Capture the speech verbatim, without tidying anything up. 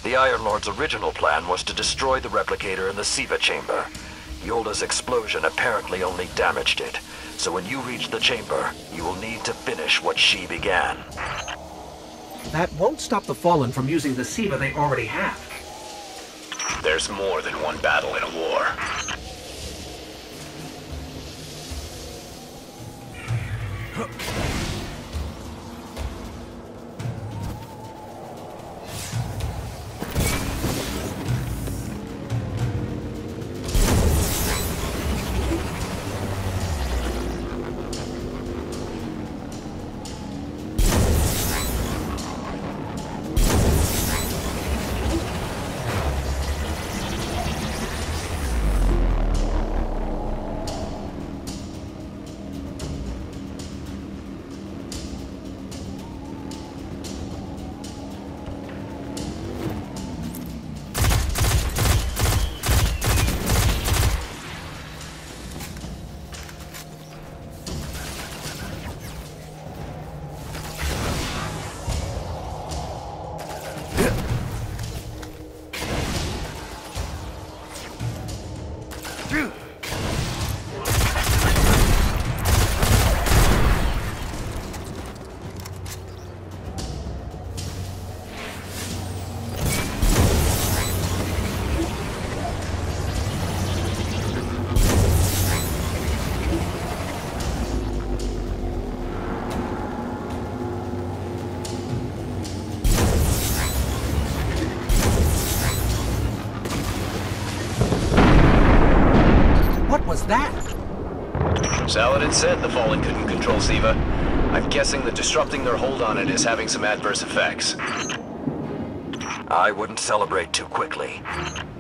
The Iron Lord's original plan was to destroy the replicator in the Siva chamber. Yolda's explosion apparently only damaged it. So when you reach the chamber, you will need to finish what she began. That won't stop the Fallen from using the Siva they already have. There's more than one battle in a war. What was that? Saladin said the Fallen couldn't control Siva. I'm guessing that disrupting their hold on it is having some adverse effects. I wouldn't celebrate too quickly.